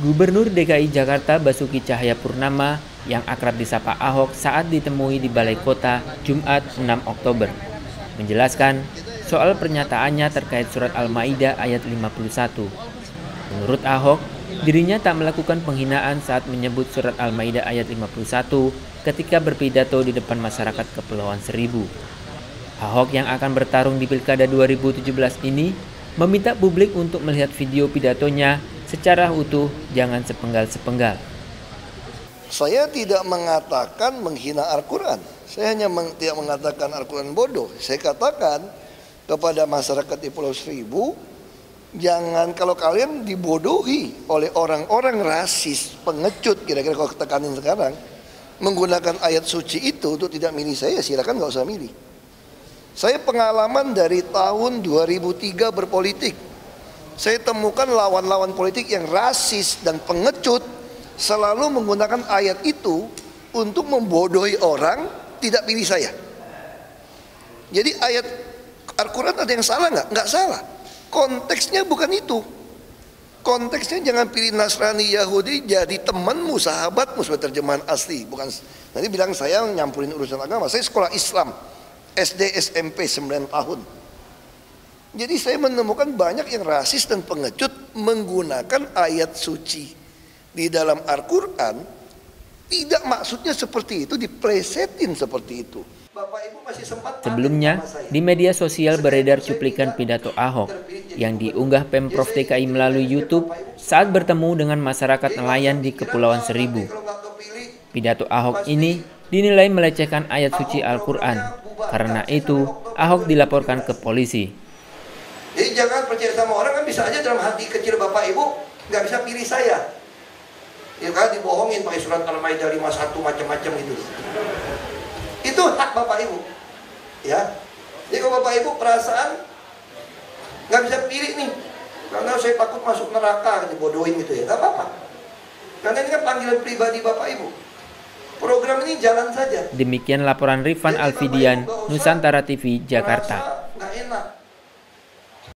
Gubernur DKI Jakarta Basuki Cahayapurnama yang akrab disapa Ahok saat ditemui di Balai Kota Jumat 6 Oktober menjelaskan soal pernyataannya terkait surat Al-Maidah ayat 51. Menurut Ahok, dirinya tak melakukan penghinaan saat menyebut surat Al-Maidah ayat 51 ketika berpidato di depan masyarakat Kepulauan Seribu. Ahok yang akan bertarung di Pilkada 2017 ini meminta publik untuk melihat video pidatonya secara utuh, jangan sepenggal-sepenggal. Saya tidak mengatakan menghina Al-Quran. Saya hanya tidak mengatakan Al-Quran bodoh. Saya katakan kepada masyarakat di Pulau Seribu, jangan kalau kalian dibodohi oleh orang-orang rasis, pengecut, kira-kira kalau tekanin sekarang, menggunakan ayat suci itu untuk tidak milih saya, silakan nggak usah milih. Saya pengalaman dari tahun 2003 berpolitik. Saya temukan lawan-lawan politik yang rasis dan pengecut selalu menggunakan ayat itu untuk membodohi orang tidak pilih saya. Jadi ayat Al-Quran ada yang salah nggak? Nggak salah. Konteksnya bukan itu. Konteksnya jangan pilih Nasrani Yahudi jadi temanmu, sahabatmu, sebagai terjemahan asli. Bukan nanti bilang saya nyampurin urusan agama. Saya sekolah Islam, SD, SMP 9 tahun. Jadi saya menemukan banyak yang rasis dan pengecut menggunakan ayat suci di dalam Al-Quran. Tidak maksudnya seperti itu, diplesetin seperti itu. Bapak Ibu masih sempat. Sebelumnya, di media sosial beredar cuplikan pidato Ahok yang diunggah Pemprov DKI melalui YouTube saat bertemu dengan masyarakat nelayan di Kepulauan Seribu. Pidato Ahok ini dinilai melecehkan ayat suci Al-Quran. Karena itu, Ahok dilaporkan ke polisi. Jadi jangan percaya sama orang, kan bisa aja dalam hati kecil Bapak Ibu nggak bisa pilih saya. Ya kan dibohongin pakai surat Al-Maidah 51 macam-macam gitu. Itu hak Bapak Ibu. Ya. Jadi kalau Bapak Ibu perasaan nggak bisa pilih nih, karena saya takut masuk neraka dibodohin gitu ya, nggak apa-apa. Karena ini kan panggilan pribadi Bapak Ibu. Program ini jalan saja. Demikian laporan Rifan Alfidian, Nusantara TV, Jakarta.